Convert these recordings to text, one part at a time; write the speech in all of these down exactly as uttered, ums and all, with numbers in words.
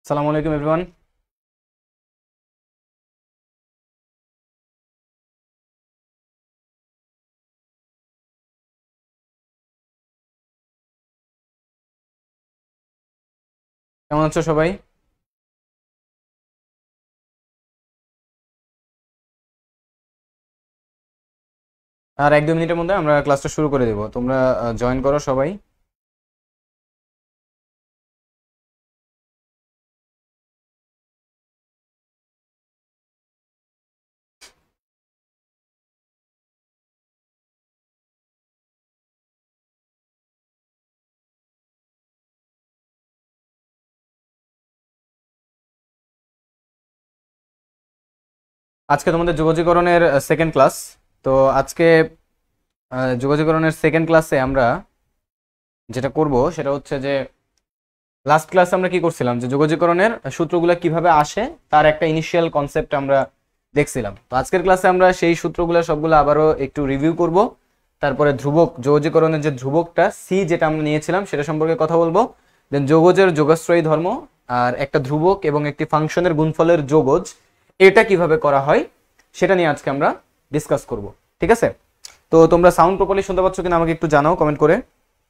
আসসালামু আলাইকুম এভরিওয়ান। কেমন আছো সবাই? আর এক দুই মিনিটের মধ্যে আমরা ক্লাসটা শুরু করে দেব, তোমরা জয়েন করো সবাই। আজকে তোমাদের যোগাযোগকরণের সেকেন্ড ক্লাস। তো আজকে আহ, যোগাযোগকরণের সেকেন্ড ক্লাসে আমরা যেটা করব সেটা হচ্ছে যে লাস্ট ক্লাসে আমরা কি করছিলাম, যে যোগাযোগকরণের সূত্রগুলো কিভাবে আসে তার একটা ইনিশিয়াল কনসেপ্ট আমরা দেখছিলাম। তো আজকের ক্লাসে আমরা সেই সূত্রগুলো সবগুলো আবারও একটু রিভিউ করব। তারপরে ধ্রুবক, যোগাযোগকরণের যে ধ্রুবকটা সি যেটা আমরা নিয়েছিলাম সেটা সম্পর্কে কথা বলবো। দেন যোগজের যোগাশ্রয়ী ধর্ম, আর একটা ধ্রুবক এবং একটি ফাংশনের গুণফলের যোগজ, এটা কিভাবে করা হয় সেটা নিয়ে আজকে আমরা ডিসকাস করব। ঠিক আছে? তো তোমরা সাউন্ড প্রপারলি শুনতে পাচ্ছ কিনা আমাকে একটু জানাও কমেন্ট করে।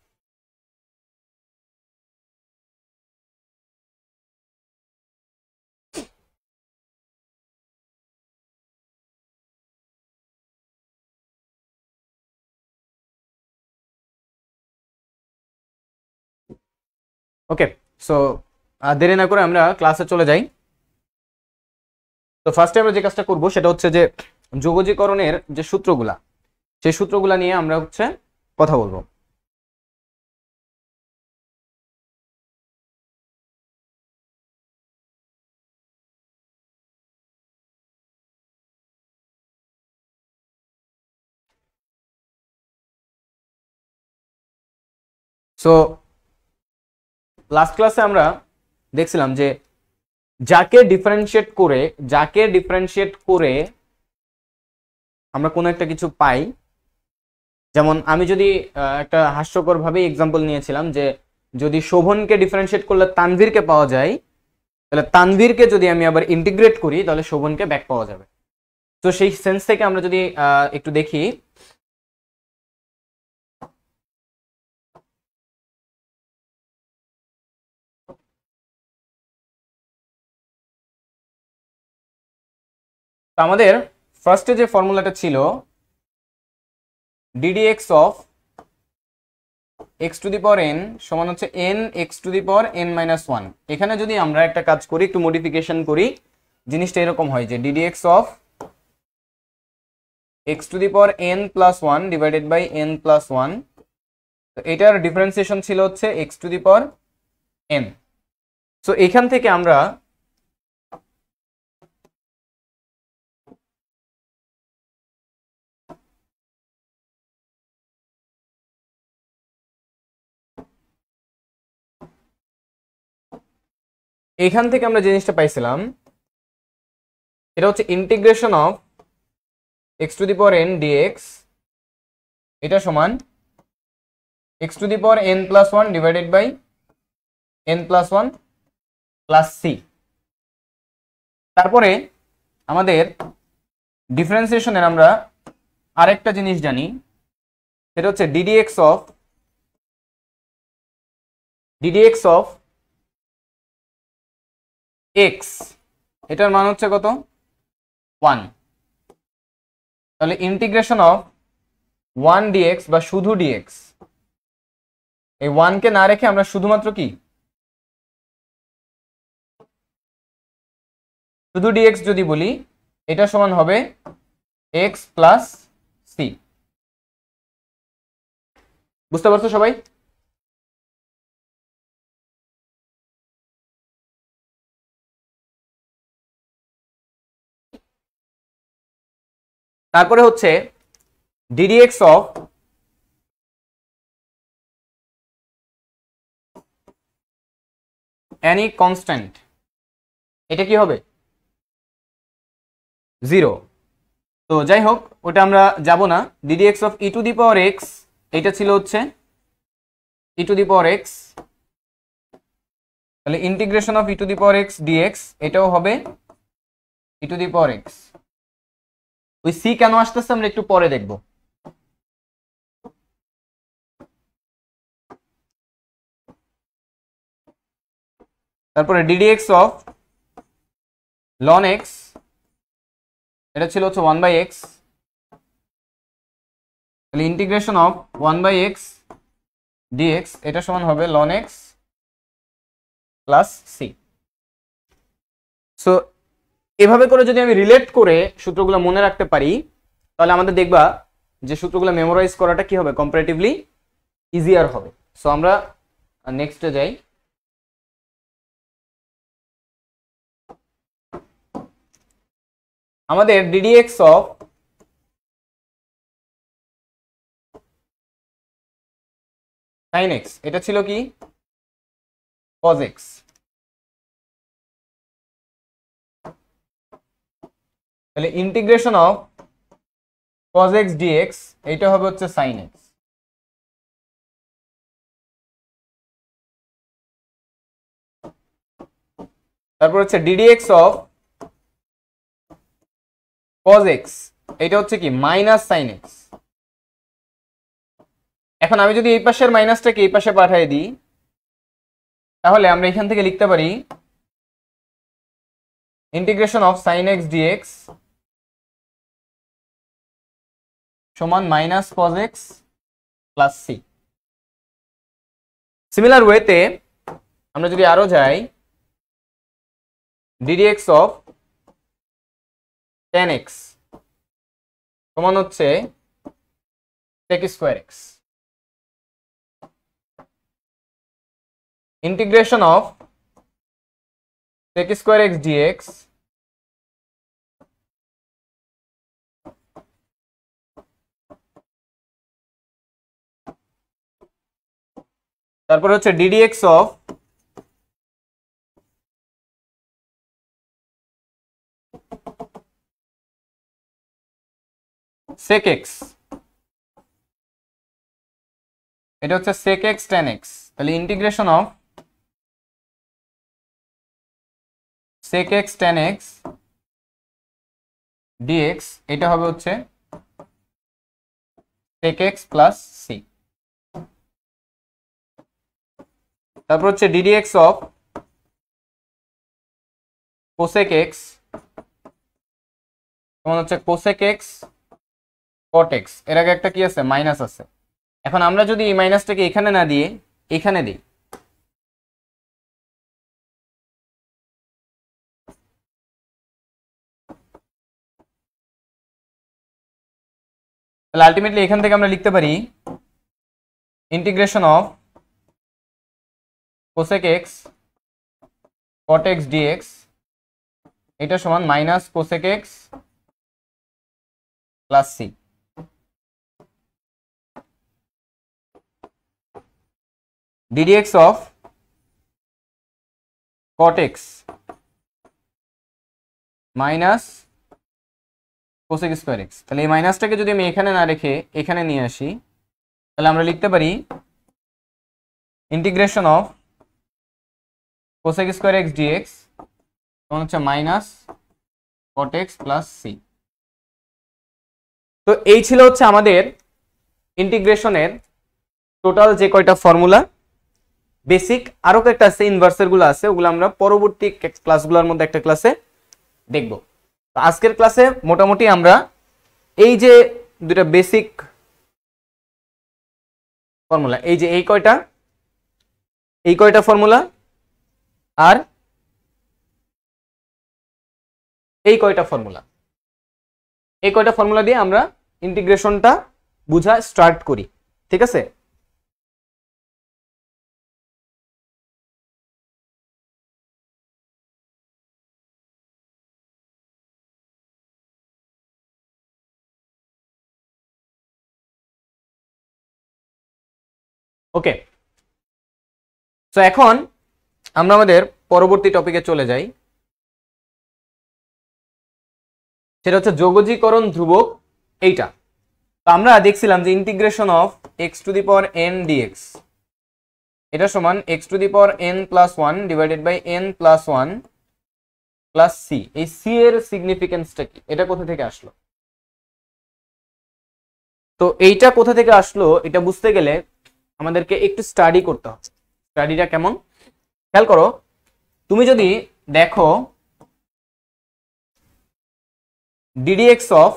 ওকে, সো দেরি না করে আমরা ক্লাসে চলে যাই। তো ফার্স্টে আমরা যে কাজটা করব সেটা হচ্ছে যে যোগজীকরণের যে সূত্রগুলা, সেই সূত্রগুলা নিয়ে আমরা হচ্ছে কথা বলবো। সো লাস্ট ক্লাসে আমরা দেখছিলাম যে যাকে ডিফারেন্সিয়েট করে যাকে ডিফারেন্সিয়েট করে আমরা কোনো একটা কিছু পাই, যেমন আমি যদি একটা হাস্যকর ভাবে এক্সাম্পল নিয়েছিলাম যে যদি শোভনকে ডিফারেন্সিয়েট করলে তানভীরকে পাওয়া যায়, তাহলে তানভীরকে যদি আমি আবার ইন্টিগ্রেট করি তাহলে শোভনকে ব্যাক পাওয়া যাবে। তো সেই সেন্স থেকে আমরা যদি একটু দেখি, তো আমাদের ফার্স্টে যে ফর্মুলাটা ছিল d d x of x to the power n সমান হচ্ছে n x to the power n minus one. এখানে যদি আমরা একটা কাজ করি, একটু মডিফিকেশন করি, জিনিসটা এরকম হয় যে d d x of x to the power n plus one divided by n plus one. তো এটার ডিফারেন্সিয়েশন ছিল হচ্ছে x to the power n. So এখান থেকে আমরা এখান থেকে আমরা জিনিসটা পাইছিলাম, এটা হচ্ছে integration of x to the power n d x, এটা সমান x to the power n plus one divided by n plus one plus c. তারপরে আমাদের ডিফারেন্সিয়েশনের আমরা আরেকটা জিনিস জানি, সেটা হচ্ছে d d x of d d x of x, এটার মান হচ্ছে কত? ওয়ান। তাহলে ইন্টিগ্রেশন অফ ওয়ান ডিএক্স বা শুধু ডিএক্স, এই ওয়ানকে না রেখে আমরা শুধুমাত্র কি শুধু ডিএক্স যদি বলি, এটা সমান হবে এক্স প্লাস সি। বুঝতে পারছো সবাই? তারপরে হচ্ছে ডিডিএক্স অফ এনি কনস্ট্যান্ট, এটা কি হবে? জিরো। তো যাই হোক, ওটা আমরা যাব না। D d x of e to the power x, এটা ছিল হচ্ছে e to the power x, তাহলে integration of e to the power x d x এটাও হবে e to the power x. ওই সি কেন আসতেছে আমরা একটু পরে দেখব। তারপরে ডিডিএক্স অফ লন এক্স, এটা ছিল হচ্ছে ওয়ান বাই এক্স, তাহলে integration of one by x d x এটা সমান হবে ln x plus c. So এভাবে করে যদি আমি রিলেট করে সূত্রগুলো মনে রাখতে পারি তাহলে আমাদের দেখবা যে সূত্রগুলো মেমোরাইজ করাটা কি হবে, কম্পারেটিভলি ইজিয়ার হবে। সো আমরা নেক্সটে যাই। আমাদের ডিডিএক্স অফ sin x এটা ছিল কি cos x, তাহলে integration of cos x dx এটা হবে হচ্ছে sin x। তারপর হচ্ছে ddx অফ cos x এটা হচ্ছে কি মাইনাস sin x। এখন আমি যদি এই পাশের মাইনাসটাকে এই পাশে পাঠিয়ে দিই তাহলে আমরা এখান থেকে লিখতে পারি integration of sin x dx সমান minus cos x plus c। Similar ওয়েতে আমরা যদি আরো যাই ddx অফ tan x সমান হচ্ছে sec square x। Integration of sec square x dx তারপর হচ্ছে ddx অফ sec x এটা হচ্ছে sec x tan x, তাহলে integration of sec x tan x dx এটা হবে হচ্ছে sec x plus c। তারপর হচ্ছে ddx অফ cosec x সমান হচ্ছে cosec x cot x, এর আগে একটা কি আছে মাইনাস আছে। এখন আমরা যদি এই মাইনাসটাকে এখানে না দিয়ে এখানে দিই তাহলে আলটিমেটলি এখান থেকে আমরা লিখতে পারি integration of cosec x cot x dx এটা সমান minus cosec x plus c। ddx of cot x minus cosec square x, তাহলে এই মাইনাসটাকে যদি আমি এখানে না রেখে এখানে নিয়ে আসি তাহলে আমরা লিখতে পারি integration of cosec square x dx সমান হচ্ছে minus cot x plus c। তো এই ছিল হচ্ছে আমাদের ইন্টিগ্রেশনের টোটাল যে কয়টা ফর্মুলা বেসিক, আরো কয়েকটা আছে ইনভার্সের গুলো আছে, ওগুলো আমরা পরবর্তী ক্লাসগুলোর মধ্যে একটা ক্লাসে দেখব। তো আজকের ক্লাসে মোটামুটি আমরা এই যে দুটা বেসিক ফর্মুলা, এই যে এই কয়টা এই কয়টা ফর্মুলা আর এই কয়টা ফর্মুলা এই কয়টা ফর্মুলা দিয়ে আমরা ইন্টিগ্রেশনটা বুঝা স্টার্ট করি, ঠিক আছে? ওকে, তো এখন আমরা আমাদের পরবর্তী টপিকে চলে যাই, সেটা হচ্ছে যোগজীকরণ ধ্রুবক এইটা। তো আমরা দেখছিলাম যে integration of x to the power n d x, এটা সমান x to the power n plus one divided by n plus one plus c. এই সি এর সিগনিফিকেন্সটা কি, এটা কোথা থেকে আসলো? তো এইটা কোথা থেকে আসলো এটা বুঝতে গেলে আমাদেরকে একটু স্টাডি করতে হবে। স্টাডিটা কেমন খেয়াল করো, তুমি যদি দেখো ডিডিএক্স অফ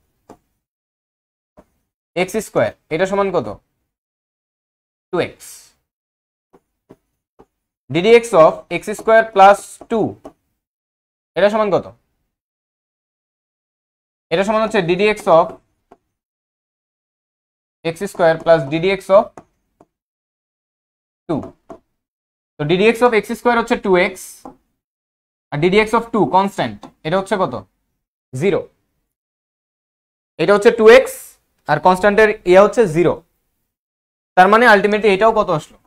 এক্স স্কোয়ার এটা সমান কত? Two x. D d x of x square plus two এটা সমান কত? এটা সমান হচ্ছে d d x of x square plus d d x of two. তো ডিডিএক্স অফ এক্স স্কোয়ার হচ্ছে টু এক্স আর ডিডিএক্স অফ টু কনস্ট্যান্ট, এটা হচ্ছে কত? জিরো। এটা হচ্ছে টু এক্স আর কনস্ট্যান্টের ইয়া হচ্ছে জিরো। তার মানে আলটিমেটলি এটাও কত আসলো?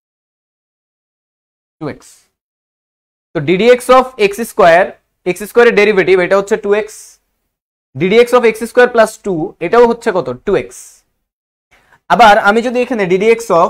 Two x. তো d d x of x square, x স্কোয়ারের ডেরিভেটিভ এটা হচ্ছে two x, d d x of x square plus two এটাও হচ্ছে কত? Two x. আবার আমি যদি এখানে d d x of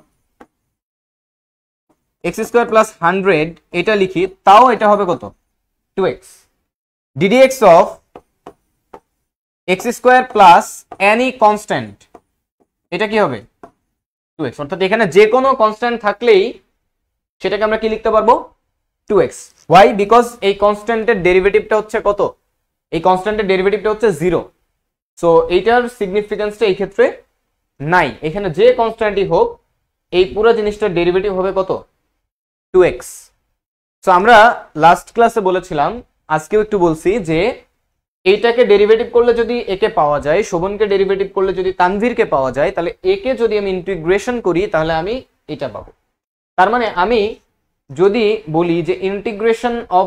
x square plus hundred এটা লিখি তাও এটা হবে কত? Two x. D d x of x square plus any constant এটা কি হবে? Two x. অর্থাৎ এখানে যে কোনো কনস্ট্যান্ট থাকলেই সেটাকে আমরা কি লিখতে পারবো? Two x. ওয়াই? বিকজ এই কনস্ট্যান্টের ডেরিভেটিভটা হচ্ছে কত? এই কনস্ট্যান্টের ডেরিভেটিভটা হচ্ছে জিরো। সো এইটার সিগনিফিকেন্সটা এই ক্ষেত্রে নাই। এখানে যে কনস্ট্যান্টই হোক এই পুরো জিনিসটার ডেরিভেটিভ হবে কত? Two x. সো আমরা লাস্ট ক্লাসে বলেছিলাম, আজকেও একটু বলছি যে এইটাকে ডেরিভেটিভ করলে যদি একে পাওয়া যায়, শোভনকে ডেরিভেটিভ করলে যদি তানভীরকে পাওয়া যায়, তাহলে একে যদি আমি ইন্টিগ্রেশন করি তাহলে আমি এটা পাবো। তার মানে আমি যদি বলি যে integration of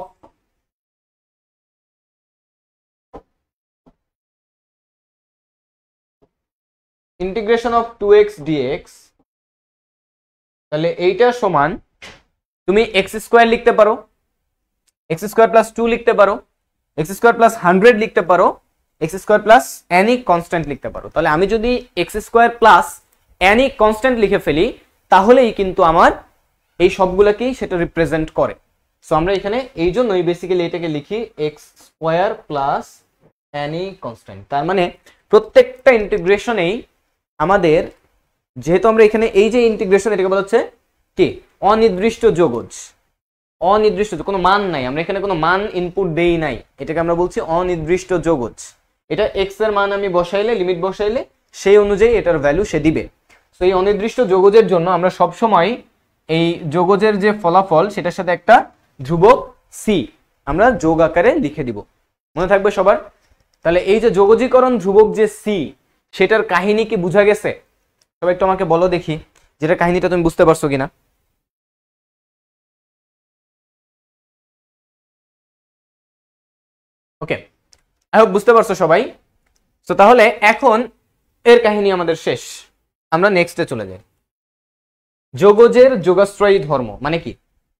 integration of two x d x, তাহলে এইটা সমান তুমি এক্স স্কোয়ার লিখতে পারো, এক্স স্কোয়ার প্লাস টু লিখতে পারো, এক্স স্কোয়ার প্লাস হান্ড্রেড লিখতে পারো, x square plus any constant লিখতে পারো। তাহলে আমি যদি x square plus any constant লিখে ফেলি তাহলেই কিন্তু আমার এই সবগুলোকেই সেটা রিপ্রেজেন্ট করে। সো আমরা এখানে এই জন্যই বেসিক্যালি এটাকে লিখি x square plus any constant. তার মানে প্রত্যেকটা ইন্টিগ্রেশনেই আমাদের, যেহেতু আমরা এখানে এই যে ইন্টিগ্রেশন এটাকে বলা হচ্ছে কি? অনির্দিষ্ট যোগজ। অনির্দিষ্ট, কোনো মান নাই, আমরা এখানে কোনো মান ইনপুট দেই নাই, এটাকে আমরা বলছি অনির্দিষ্ট যোগজ। এটা এক্স এর মান আমি বসাইলে, লিমিট বসাইলে সেই অনুযায়ী এটার ভ্যালু সে দিবে। তো এই অনির্দিষ্ট যোগজের জন্য আমরা সব সময় এই যোগজের যে ফলাফল সেটার সাথে একটা ধ্রুবক সি আমরা যোগ আকারে লিখে দিব, মনে থাকবে সবার? তাহলে এই যে যোগজীকরণ ধ্রুবক যে সি, সেটার কাহিনী কি বোঝা গেছে? সবাই একটু আমাকে বলো দেখি, যেটা কাহিনীটা তুমি বুঝতে পারছো কিনা। ওকে, আই হোপ বুঝতে পারছো সবাই। তো তাহলে এখন এর কাহিনী আমাদের শেষ, আমরা নেক্সটে চলে যাই। যোগজের যোগাশ্রয়ী ধর্ম মানে কি?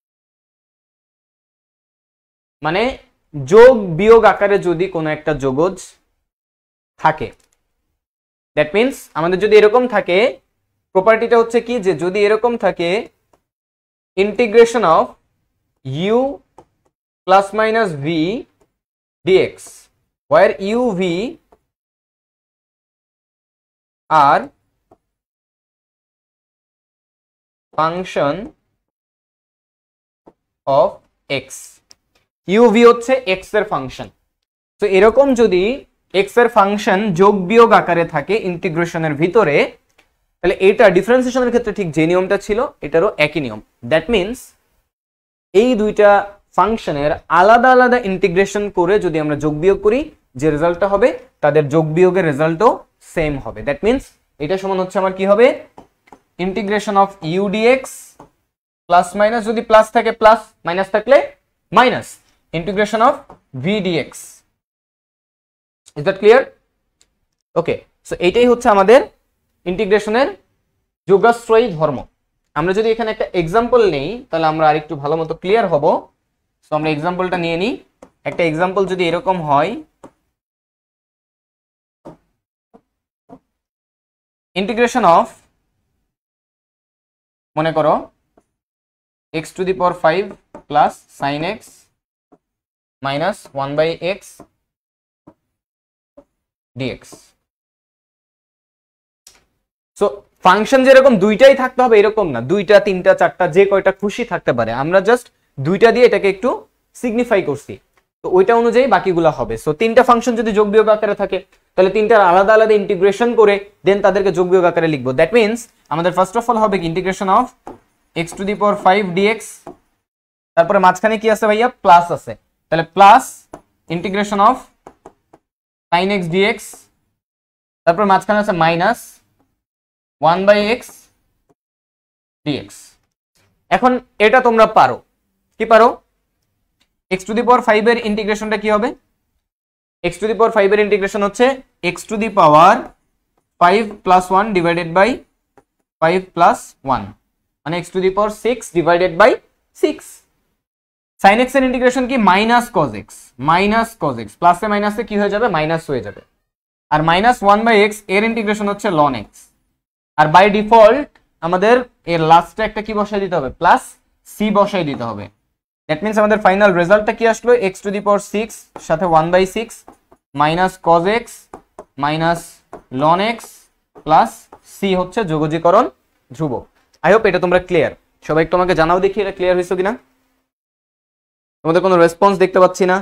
মানে যোগ বিয়োগ আকারে যদি কোনো একটা যোগজ থাকে, দ্যাট মিনস আমাদের যদি এরকম থাকে, প্রপার্টিটা হচ্ছে কি যে যদি এরকম থাকে integration of u plus minus v d x, where u v are function of x, uv হচ্ছে x এর ফাংশন। তো এরকম যদি x এর ফাংশন যোগ বিয়োগ আকারে থাকে ইন্টিগ্রেশনের ভিতরে, তাহলে এটা ডিফারেন্সিয়েশনের ক্ষেত্রে ঠিক যে নিয়মটা ছিল এটারও একই নিয়ম। দ্যাট মিনস এই দুইটা ফাংশনের আলাদা আলাদা ইন্টিগ্রেশন করে যদি আমরা যোগ বিয়োগ করি, যে রেজাল্টটা হবে তাদের যোগ বিয়োগের রেজাল্টও সেম হবে। দ্যাট মিনস এটা সমান হচ্ছে আমার কি হবে? Integration of u d x plus minus, যদি প্লাস থাকে প্লাস, মাইনাস থাকলে minus, integration of v d x. Is that clear? Okay, so এইটাই হচ্ছে আমাদের ইন্টিগ্রেশনের যোগাশ্রয়ী ধর্ম। আমরা যদি এখানে একটা এক্সাম্পল নেই তাহলে আমরা আরেকটু ভালো মতো ক্লিয়ার হব। সো আমরা এক্সাম্পলটা নিয়ে নিই। একটা এক্সাম্পল যদি এরকম হয়, ইন্টিগ্রেশন অফ মনে করো x to the power five plus sine x minus one by x d x. So function যেরকম দুইটাই থাকতে হবে এরকম না, দুইটা তিনটা চারটা যে কয়টা খুশি থাকতে পারে, আমরা জাস্ট দুইটা দিয়ে এটাকে একটু সিগনিফাই করছি, তো ওইটা অনুযায়ী বাকিগুলো হবে। সো তিনটা ফাংশন যদি যোগ বিয়োগ আকারে থাকে তাহলে তিনটার আলাদা আলাদা ইন্টিগ্রেশন করে দেন তাদেরকে যোগ বিয়োগ আকারে লিখবো। দ্যাট মিনস আমাদের ফার্স্ট অফ অল হবে কি integration of x to the power five d x, তারপরে মাঝখানে কি আছে ভাইয়া প্লাস আছে, তাহলে plus integration of sine x d x, তারপর মাঝখানে আছে minus one by x d x. এখন এটা তোমরা পারো, কি পারো, x to the power five এর ইন্টিগ্রেশনটা কি হবে, x to the power five এর ইন্টিগ্রেশন হচ্ছে x to the power five plus one divided by five plus one, মানে x to the power six divided by six. Sine x এর integration কি minus cos x, minus cos x, প্লাসে মাইনাসে কি হয়ে যাবে মাইনাস হয়ে যাবে, আর মাইনাস ওয়ান বাই এক্স এর ইন্টিগ্রেশন হচ্ছে লন এক্স, আর বাই ডিফল্ট আমাদের এর লাস্টে একটা কি বসাই দিতে হবে প্লাস সি বসাই দিতে হবে। দ্যাট মিনস আমাদের ফাইনাল রেজাল্টটা কি আসলো, x to the power six সাথে one by six minus cos x minus ln x plus c হচ্ছে যোগজীকরণ ধ্রুবক। আই হোপ এটা তোমরা ক্লিয়ার, সবাই একটু আমাকে জানাও দেখি এটা ক্লিয়ার হয়েছে কিনা, তোমাদের কোনো রেসপন্স দেখতে পাচ্ছি না।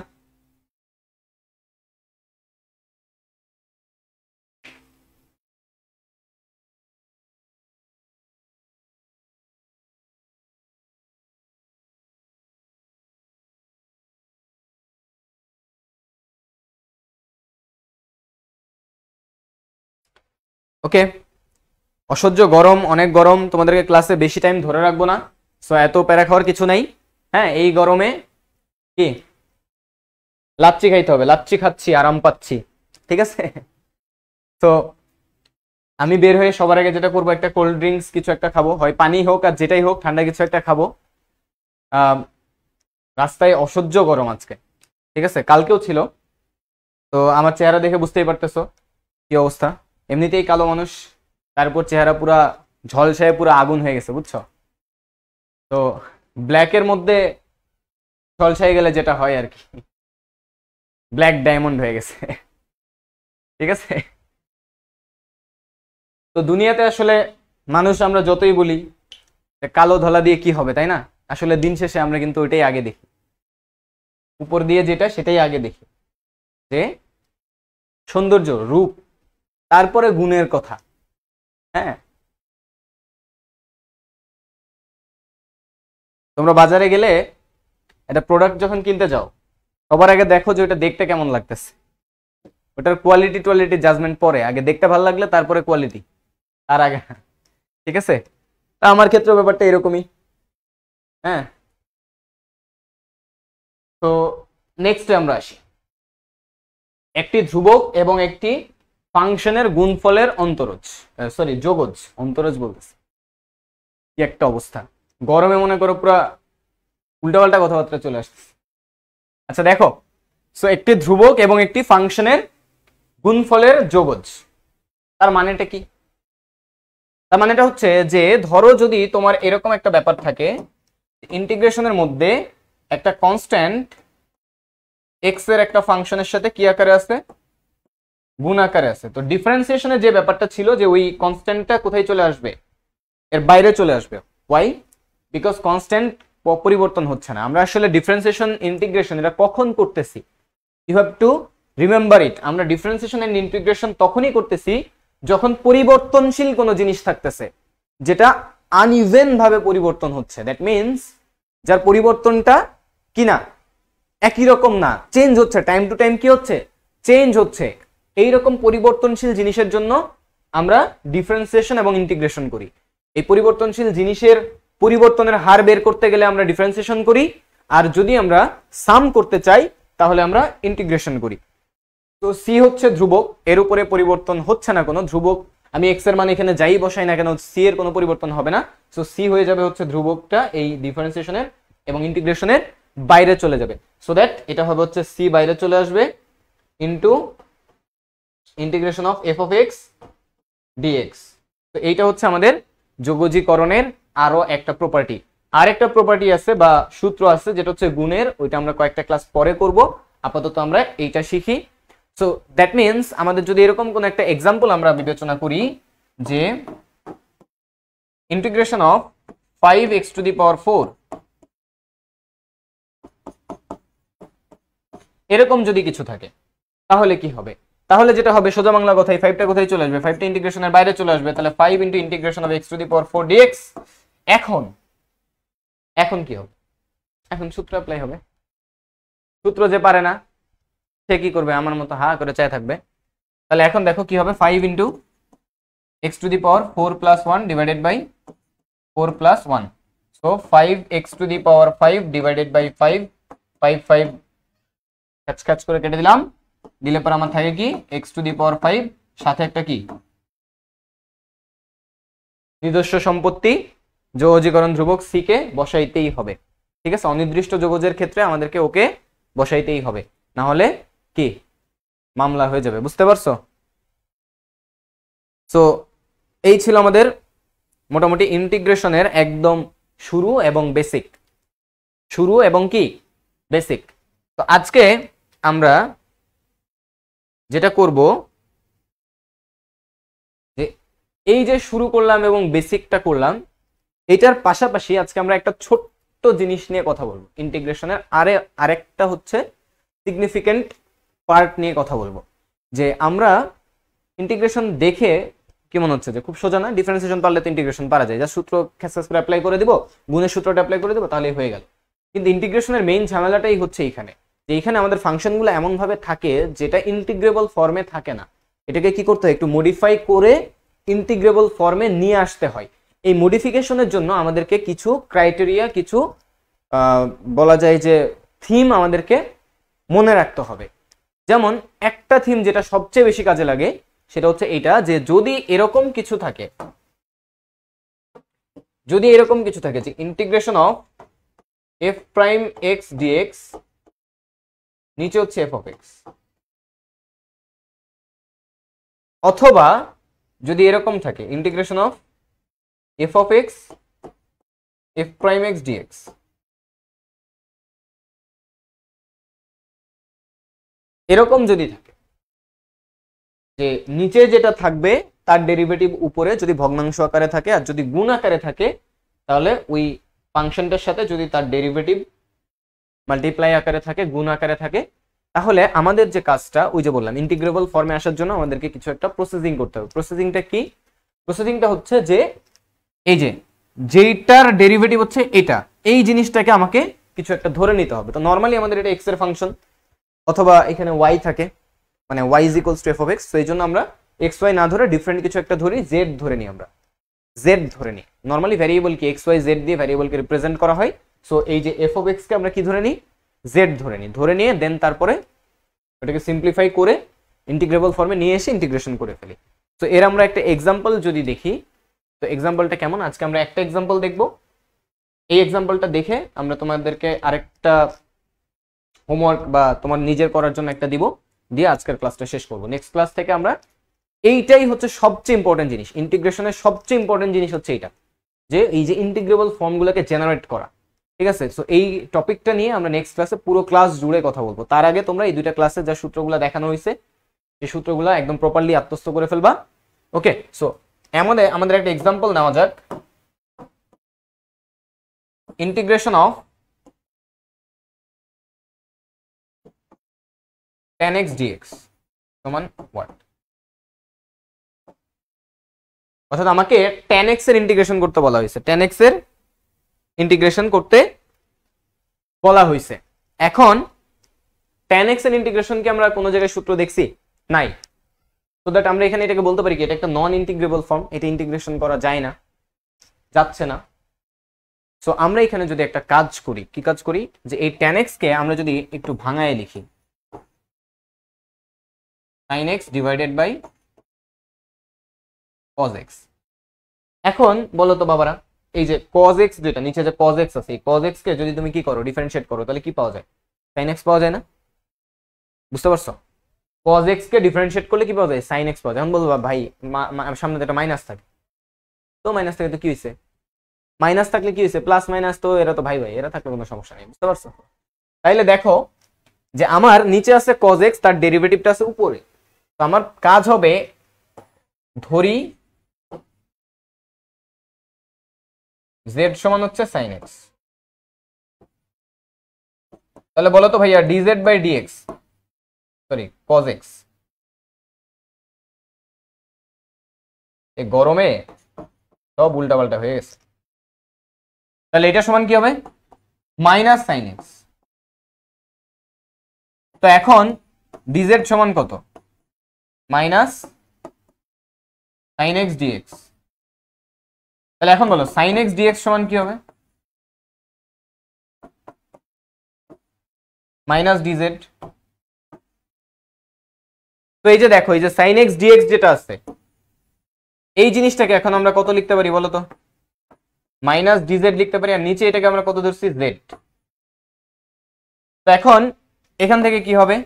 ওকে, অসহ্য গরম, অনেক গরম, তোমাদেরকে ক্লাসে বেশি টাইম ধরে রাখবো না, সো এত প্যারা খাওয়ার কিছু নাই। হ্যাঁ, এই গরমে কি লাচ্ছি খাইতে হবে, লাচ্ছি খাচ্ছি আরাম পাচ্ছি, ঠিক আছে। তো আমি বের হয়ে সবার আগে যেটা করবো একটা কোল্ড ড্রিঙ্কস কিছু একটা খাবো, হয় পানি হোক আর যেটাই হোক, ঠান্ডা কিছু একটা খাবো। রাস্তায় অসহ্য গরম আজকে, ঠিক আছে, কালকেও ছিল, তো আমার চেহারা দেখে বুঝতেই পারতেছো কি অবস্থা, এমনিতেই কালো মানুষ, তারপর চেহারা পুরা ঝলসায় পুরো আগুন হয়ে গেছে, বুঝছো। তো ব্ল্যাকের মধ্যে ঝলসায় গেলে যেটা হয় আর কি, ব্ল্যাক ডায়মন্ড হয়ে গেছে, ঠিক আছে। তো দুনিয়াতে আসলে মানুষ আমরা যতই বলি কালো ধলা দিয়ে কি হবে, তাই না, আসলে দিন শেষে আমরা কিন্তু ওইটাই আগে দেখি, উপর দিয়ে যেটা সেটাই আগে দেখি, যে সৌন্দর্য রূপ, তারপরে গুণের কথা। হ্যাঁ, তোমরা বাজারে গেলে একটা প্রোডাক্ট যখন কিনতে যাও সবার আগে দেখো যে ওটা দেখতে কেমন লাগতেছে, ওটার কোয়ালিটি টোয়ালিটি জাজমেন্ট পরে, আগে দেখতে ভালো লাগলে তারপরে কোয়ালিটি, তার আগে, ঠিক আছে। তা আমার ক্ষেত্রে ব্যাপারটা এরকমই। হ্যাঁ, তো নেক্সটে আমরা আসি, একটি ধ্রুবক এবং একটি ফাংশনের গুণফলের অন্তরজ, সরি যোগজ, অন্তরজ বলতেছি, কি একটা অবস্থা, গরমে মনে করো পুরা উল্টাপাল্টা কথাবার্তা চলে আসছে। আচ্ছা দেখো, সো একটি ধ্রুবক এবং একটি ফাংশনের গুণফলের যোগজ, তার মানেটা কি, তার মানেটা হচ্ছে যে ধরো যদি তোমার এরকম একটা ব্যাপার থাকে, ইন্টিগ্রেশনের মধ্যে একটা কনস্ট্যান্ট এক্স এর একটা ফাংশনের সাথে কি আকারে আছে, গুণ আকারে আছে, তো ডিফারেন্সিয়েশনের যে ব্যাপারটা ছিল যে ওই কনস্ট্যান্টটা কোথায় চলে আসবে, এর বাইরে চলে আসবে। ওয়াই? বিকজ কনস্ট্যান্ট পরিবর্তন হচ্ছে না। আমরা আসলে ডিফারেন্সিয়েশন ইন্টিগ্রেশন এটা কখন করতেছি, you have to remember it, আমরা ডিফারেন্সিয়েশন এন্ড ইন্টিগ্রেশন তখনই করতেছি যখন পরিবর্তনশীল কোনো জিনিস থাকতেছে যেটা আনইভেন ভাবে পরিবর্তন হচ্ছে, দ্যাট মিনস যার পরিবর্তনটা কিনা একই রকম না, চেঞ্জ হচ্ছে, টাইম টু টাইম কি হচ্ছে, চেঞ্জ হচ্ছে। এই রকম পরিবর্তনশীল জিনিসের জন্য আমরা ডিফারেন্সিয়েশন এবং ইন্টিগ্রেশন করি। এই পরিবর্তনশীল জিনিসের পরিবর্তনের হার বের করতে গেলে আমরা ডিফারেন্সিয়েশন করি, আর যদি আমরা সাম করতে চাই তাহলে আমরা ইন্টিগ্রেশন করি। তো সি হচ্ছে ধ্রুবক, এর উপরে পরিবর্তন হচ্ছে না কোনো, ধ্রুবক আমি এক্স এর মান এখানে যাই বসাই না কেন সি এর কোনো পরিবর্তন হবে না, সো সি হয়ে যাবে হচ্ছে ধ্রুবকটা এই ডিফারেন্সিয়েশনের এবং ইন্টিগ্রেশনের বাইরে চলে যাবে, সো দ্যাট এটা হবে হচ্ছে সি বাইরে চলে আসবে into integration of f of x d x. তো এইটা হচ্ছে আমাদের যোগজীকরণের আরো একটা প্রপার্টি, আর একটা প্রপার্টি আছে বা সূত্র আছে যেটা হচ্ছে গুণের, ওইটা আমরা কয়েকটা ক্লাস পরে করব, আপাতত আমরা এইটা শিখি। সো দ্যাট মিনস আমাদের যদি এরকম কোন একটা এক্সাম্পল আমরা বিবেচনা করি যে integration of five x to the power four, এরকম যদি কিছু থাকে তাহলে কি হবে? তাহলে যেটা হবে সোজা বাংলা কথাই ফাইভটা কোথায় চলে আসবে, ফাইভটা ইন্টিগ্রেশনের বাইরে চলে আসবে, তাহলে five into integration of x to the power four d x. এখন এখন কি হবে? এখন সূত্র অ্যাপ্লাই হবে। সূত্র যে পারে না সে কি করবে? আমার মতো হা করে চায় থাকবে। তাহলে এখন দেখো কি হবে, five into x to the power four plus one divided by four plus one, so five x to the power five divided by five, five five কাজ কাজ করে কেটে দিলাম, দিলে পর আমার থাকে কি x to the power five, সাথে একটা কি নিজস্ব সম্পত্তি যোগজীকরণ ধ্রুবক সি কে বসাইতেই হবে। ঠিক আছে, অনির্দিষ্ট যোগজের ক্ষেত্রে আমাদেরকে ওকে বসাইতেই হবে, না হলে কি মামলা হয়ে যাবে। বুঝতে পারছো? সো এই ছিল আমাদের মোটামুটি ইন্টিগ্রেশনের একদম শুরু এবং বেসিক, শুরু এবং কি বেসিক। তো আজকে আমরা যেটা করব যে এই যে শুরু করলাম এবং বেসিকটা করলাম, এটার পাশাপাশি আজকে আমরা একটা ছোট্ট জিনিস নিয়ে কথা বলবো, ইন্টিগ্রেশনের আরে আরেকটা হচ্ছে সিগনিফিকেন্ট পার্ট নিয়ে কথা বলবো। যে আমরা ইন্টিগ্রেশন দেখে কি মনে হচ্ছে যে খুব সোজা না, ডিফারেন্সিয়েশন পারলে তো ইন্টিগ্রেশন পারা যায়, যা সূত্র খ্যাস করে অ্যাপ্লাই করে দিব, গুণের সূত্রটা অ্যাপ্লাই করে দিব, তাহলেই হয়ে গেল। কিন্তু ইন্টিগ্রেশনের মেইন ঝামেলাটাই হচ্ছে এইখানে, যে এইখানে আমাদের ফাংশনগুলো এমন ভাবে থাকে যেটা ইন্টিগ্রেবল ফর্মে থাকে না, এটাকে কি করতে হয় একটু মডিফাই করে ইন্টিগ্রেবল ফর্মে নিয়ে আসতে হয়। এই মডিফিকেশনের জন্য আমাদেরকে কিছু ক্রাইটেরিয়া, কিছু বলা যায় যে থিম আমাদেরকে মনে রাখতে হবে। যেমন একটা থিম যেটা সবচেয়ে বেশি কাজে লাগে সেটা হচ্ছে এটা, যে যদি এরকম কিছু থাকে, যদি এরকম কিছু থাকে যে integration of f prime x d x, নিচে হচ্ছে এফ অফ এক্স, অথবা যদি এরকম থাকে integration of f of x f prime x d x, এরকম যদি থাকে যে নিচে যেটা থাকবে তার ডেরিভেটিভ উপরে যদি ভগ্নাংশ আকারে থাকে, আর যদি গুণ আকারে থাকে তাহলে ওই ফাংশনটার সাথে যদি তার ডেরিভেটিভ মাল্টিপ্লাই আকারে থাকে, গুণ আকারে থাকে, তাহলে আমাদের যে কাজটা ওই যে বললাম ইন্টিগ্রেবল ফর্মে আসার জন্য আমাদেরকে কিছু একটা প্রসেসিং করতে হবে। প্রসেসিংটা কি? প্রসেসিংটা হচ্ছে যে এই যে যেটার ডেরিভেটিভ হচ্ছে এটা, এই জিনিসটাকে আমাকে কিছু একটা ধরে নিতে হবে। তো নর্মালি আমাদের এটা এক্স এর ফাংশন, অথবা এখানে ওয়াই থাকে, মানে y is equals to f of x, তো এই জন্য আমরা এক্স ওয়াই না ধরে ডিফারেন্ট কিছু একটা ধরি, জেড ধরে নিই, আমরা জেড ধরে নিই। নর্মালি ভ্যারিয়েবল কি এক্স ওয়াই জেড দিয়ে ভ্যারিয়েবলকে রিপ্রেজেন্ট করা হয়। সো এই যে এফ অফ এক্স কে আমরা কি ধরে নিই? জেড ধরে নিই। ধরে নিয়ে দেন তারপরে এটাকে সিম্পলিফাই করে ইন্টিগ্রেবল ফর্মে নিয়ে এসে ইন্টিগ্রেশন করে ফেলি। তো এর আমরা একটা এক্সাম্পল যদি দেখি, তো এক্সাম্পলটা কেমন, আজকে আমরা একটা এক্সাম্পল দেখব। এই এক্সাম্পলটা দেখে আমরা তোমাদেরকে আরেকটা হোমওয়ার্ক বা তোমার নিজের করার জন্য একটা দিব, দিয়ে আজকের ক্লাসটা শেষ করব। নেক্সট ক্লাস থেকে আমরা, এইটাই হচ্ছে সবচেয়ে ইম্পর্টেন্ট জিনিস, ইন্টিগ্রেশনের সবচেয়ে ইম্পর্টেন্ট জিনিস হচ্ছে এইটা, যে এই যে ইন্টিগ্রেবল ফর্মগুলোকে জেনারেট করা। ঠিক আছে, সো এই টপিকটা নিয়ে আমরা নেক্সট ক্লাসে পুরো ক্লাস জুড়ে কথা বলবো। তার আগে তোমরা এই দুইটা ক্লাসে যা সূত্রগুলো দেখানো হয়েছে এই সূত্রগুলো একদম প্রপারলি আত্মস্থ করে ফেলবা। ওকে, সো আমাদের আমাদের একটা এক্সাম্পল নেওয়া যাক। Integration of tan x dx সমান what? অর্থাৎ আমাকে tan x এর ইন্টিগ্রেশন করতে বলা হয়েছে, tan x এর ইন্টিগ্রেশন করতে বলা হয়েছে। এখন tan x এর ইন্টিগ্রেশন কি আমরা কোনো জায়গায় সূত্র দেখছি? নাই। সো দ্যাট আমরা এখানে এটাকে বলতে পারি কি এটা একটা নন ইন্টিগ্রেবল ফর্ম, এটা ইন্টিগ্রেশন করা যায় না, যাচ্ছে না। সো আমরা এখানে যদি একটা কাজ করি, কি কাজ করি, যে এই tan x কে আমরা যদি একটু ভাঙায় লিখি, sin x divided by cos x। এখন বলো তো বাবারা, এই যে cos x যেটা নিচে যে cos x আছে, এই cos x কে যদি তুমি কি করো, ডিফারেন্সিয়েট করো, তাহলে কি পাওয়া যায়? sin x পাওয়া যায় না? বুঝতে পারছো? cos x কে ডিফারেন্সিয়েট করলে কি পাওয়া যায়? sin x পাওয়া যায়। এখন বলবা ভাই সামনে তো একটা মাইনাস থাকে, তো মাইনাস থেকে তো কি হয়েছে? মাইনাস থাকলে কি হয়েছে, প্লাস মাইনাস তো এরা তো ভাই ভাই, এরা থাকলে কোনো সমস্যা নেই, বুঝতে পারছো? তাইলে দেখো যে আমার নিচে আছে cos x, তার ডেরিভেটিভটা আছে উপরে। তো আমার কাজ হবে, ধরি z সমান হচ্ছে sin x। তাহলে বলো তো ভাইয়া dz by dx, sorry cos x, এই গরমে সব উল্টাপাল্টা হয়ে গেছে। তাহলে এটা সমান কি হবে, মাইনাস সাইন এক্স। তো এখন dz সমান কত, মাইনাস সাইন এক্স ডিএক্স। তাহলে এখন বলো সাইন এক্স ডিএক্স সমান কি হবে, মাইনাস ডিজেড। তো এই যে দেখো, এই যে সাইন এক্স ডিএক্স যেটা আছে, এই জিনিসটাকে এখন আমরা কত লিখতে পারি বলো তো, মাইনাস ডিজেড লিখতে পারি, আর নিচে এটাকে আমরা কত ধরছি, জেড। তো এখন এখান থেকে কি হবে,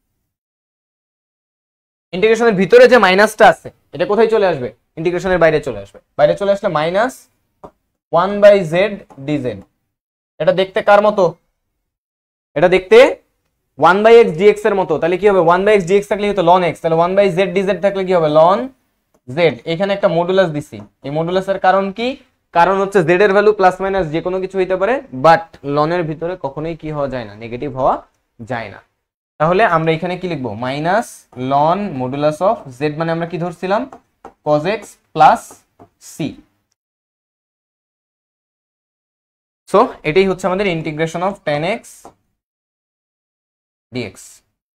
ইন্টিগ্রেশনের ভিতরে যে মাইনাসটা আছে এটা কোথায় চলে আসবে, ইন্টিগ্রেশনের বাইরে চলে আসবে। বাইরে চলে আসলে minus one by z d z. এটা দেখতে কার মতো, এটা দেখতে ওয়ান বাই এক্স ডিএক্স এর মতো। তাহলে কি হবে, ওয়ান বাই এক্স ডিএক্স থাকলে হতো লন এক্স, তাহলে ওয়ান বাই জেড ডিজেড থাকলে কি হবে, লন জেড। এখানে একটা মডুলাস দিছি, এই মডুলাসের কারণ কি, কারণ হচ্ছে জেড এর ভ্যালু প্লাস মাইনাস যে কোনো কিছু হইতে পারে, বাট লনের ভিতরে কখনোই কি হওয়া যায় না, নেগেটিভ হওয়া যায় না। তাহলে আমরা এখানে কি লিখবো, minus ln modulus of z, মানে আমরা কি ধরছিলাম, cos x plus c. So এটাই হচ্ছে আমাদের integration of tan x dx.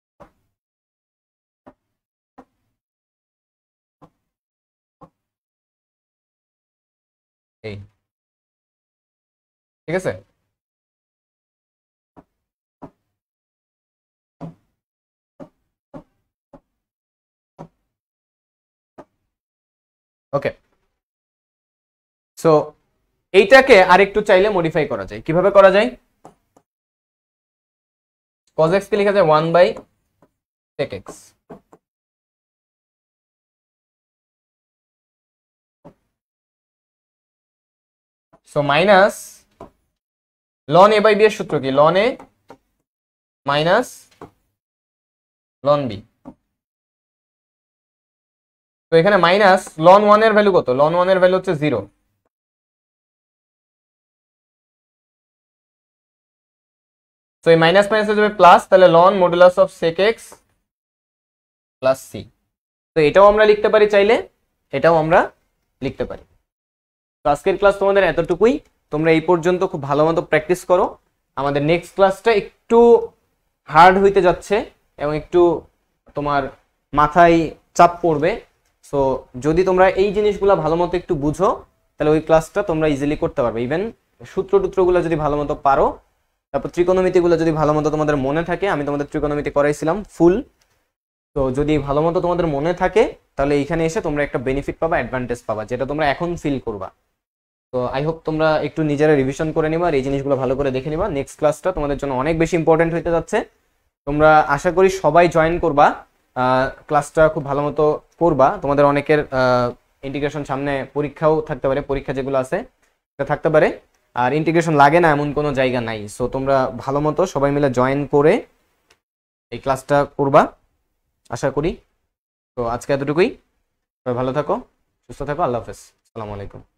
এই ঠিক আছে। ওকে, সো এইটাকে আরেকটু চাইলে মডিফাই করা যায়, কিভাবে করা যায়, cos x কে লেখা যায় one by sec x। So minus ln a by b এর সূত্র কি, ln a minus ln b. তো এখানে মাইনাস লন ওয়ান এর ভ্যালু কত, লন ওয়ান এর ভ্যালু হচ্ছে জিরো। তো এই মাইনাস মাইনাস হয়ে যাবে প্লাস, তাহলে ln modulus of sec x plus c. তো এটাও আমরা লিখতে পারি চাইলে, এটাও আমরা লিখতে পারি। তো আজকের ক্লাস তোমাদের এতটুকুই, তোমরা এই পর্যন্ত খুব ভালো মতো প্র্যাকটিস করো। আমাদের নেক্সট ক্লাসটা একটু হার্ড হইতে যাচ্ছে এবং একটু তোমার মাথায় চাপ পড়বে। সো যদি তোমরা এই জিনিসগুলো ভালো মতো একটু বুঝো, তাহলে ওই ক্লাসটা তোমরা ইজিলি করতে পারবে। ইভেন সূত্র টুত্রগুলো যদি ভালো মতো পারো, তারপর ত্রিকোণমিতিগুলো যদি ভালো মতো তোমাদের মনে থাকে, আমি তোমাদের ত্রিকোণমিতি করাইছিলাম ফুল, তো যদি ভালো মতো তোমাদের মনে থাকে তাহলে এখানে এসে তোমরা একটা বেনিফিট পাবা, অ্যাডভান্টেজ পাবা, যেটা তোমরা এখন ফিল করবা। তো আই হোপ তোমরা একটু নিজেরা রিভিশন করে নিবা আর এই জিনিসগুলো ভালো করে দেখে নিবা। নেক্সট ক্লাসটা তোমাদের জন্য অনেক বেশি ইম্পর্টেন্ট হতে যাচ্ছে। তোমরা আশা করি সবাই জয়েন করবা, ক্লাসটা খুব ভালো মতো করবা। তোমাদের অনেকের ইন্টিগ্রেশন সামনে পরীক্ষাও থাকতে পারে, পরীক্ষা যেগুলো আছে সেটা থাকতে পারে, আর ইন্টিগ্রেশন লাগে না এমন কোনো জায়গা নাই। সো তোমরা ভালো মতো সবাই মিলে জয়েন করে এই ক্লাসটা করবা আশা করি। তো আজকে এতটুকুই, সবাই ভালো থাকো, সুস্থ থাকো, আল্লাহ হাফেজ, আসসালামু আলাইকুম।